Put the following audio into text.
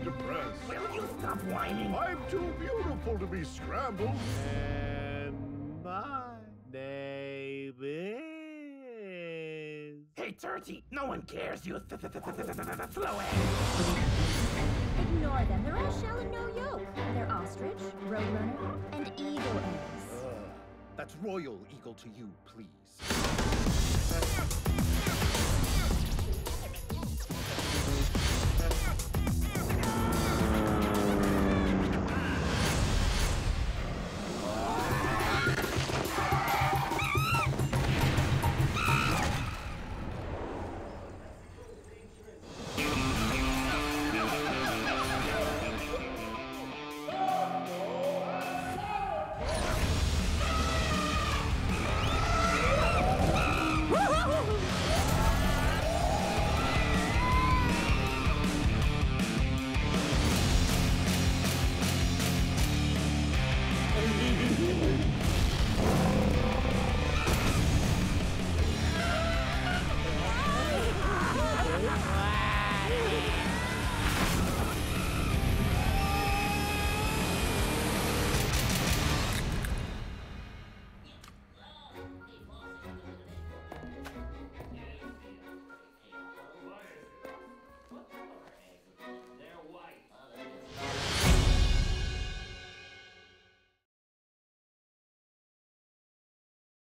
depressed. Will you stop whining? I'm too beautiful to be scrambled. And my name is... Hey, Turkey, no one cares, you slow ass. Ignore them. They're all shell and no yolk. They're ostrich, roadrunner, and eagle eggs. That's royal eagle to you, please.